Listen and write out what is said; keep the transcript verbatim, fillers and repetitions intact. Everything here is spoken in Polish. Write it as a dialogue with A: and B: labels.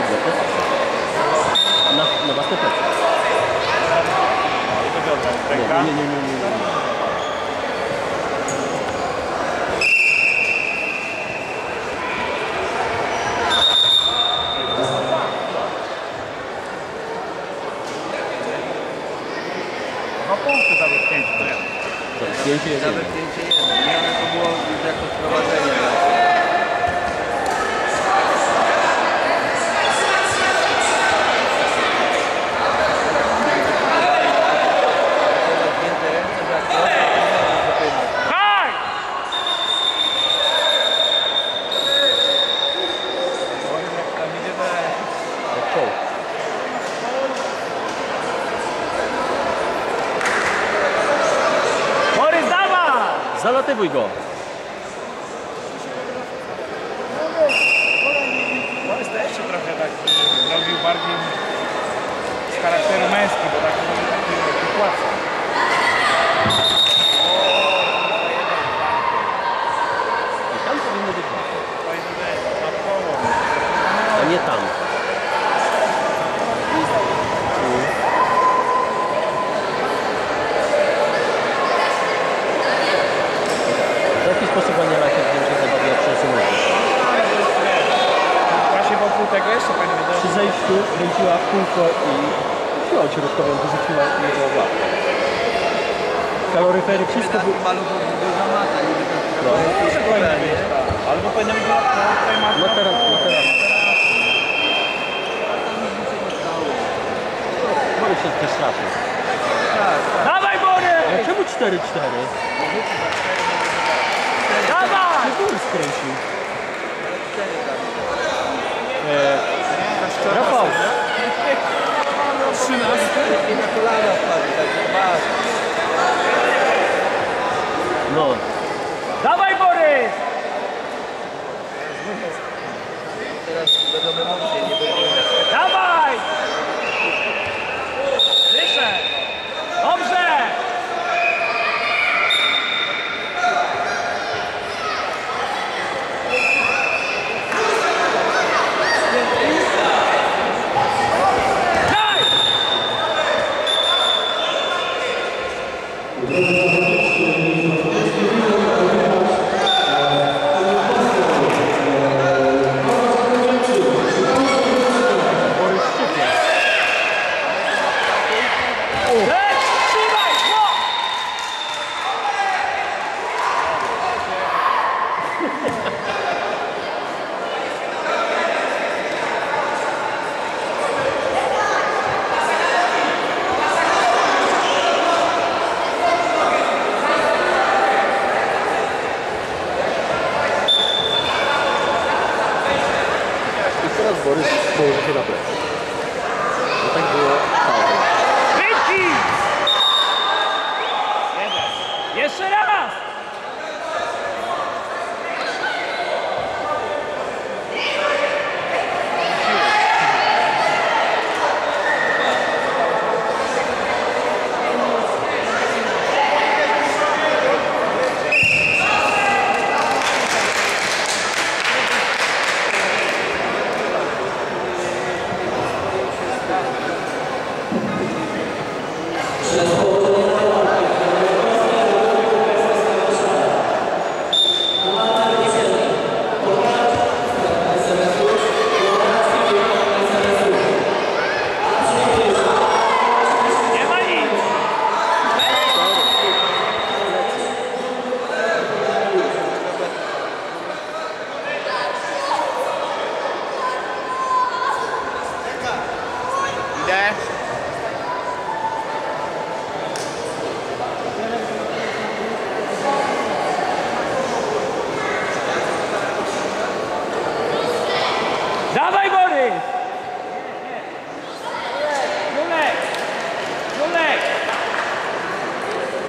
A: odwrotnie. Na, na własne plecy.
B: Ręka?
A: Nie, nie, nie, nie, nie.
B: Dwa punkty za wypchnięcie, to ja.
A: Za wypchnięcie jest
C: Nawet
A: jeden.
C: zdjęcie jedno. Miałem to było już jako wprowadzenie. Zamknięte ręce, że jak to, to nie możesz dopychać.
B: Haj! Tam idzie dalej.
A: Jak czołg.
B: Borys, dawaj!
A: Zalatywuj go.
B: Borys też się trochę tak zrobił bardziej z charakteru męski, bo tak mówi taki wykładca.
A: I tam powinno być łatwo.
B: Powinno być na koło.
A: A nie tam. W jaki sposób Ania Rakiet wiem, że zabawiła przesunąć?
B: Właśnie wokół tego jeszcze pani wydaje.
A: Przy zejściu kręciła w kółko i siłą środkową wyrzuciła i było łatwo. Kaloryfery, wszystko było...
C: Maluchów go zamata, niby to
A: No.
B: Może powinno być, tak. Albo powinno być na tutaj ma
A: No teraz, no teraz. Borys się też trafił.
C: Tak, tak.
B: Dawaj, Borys!
A: Ale czemu cztery cztery?
B: Dawaj!
A: Czy Borys skręcił?
C: Cztery tam.
A: Eee, Rafał!
C: trzynaście. I na kolana wpadł, także dwa.
A: No.
B: Dawaj, Borys!
C: Teraz będą emocje, nie będzie.
B: Dawaj! Słyszę! Dobrze! Daj!
A: Borys szczypie.
B: Leć! Trzymaj! No!
A: I teraz Borys położy się na plecy. I tak było cały.
B: Ręki! Jeden. Jeszcze raz! Nie ma nic! Idę.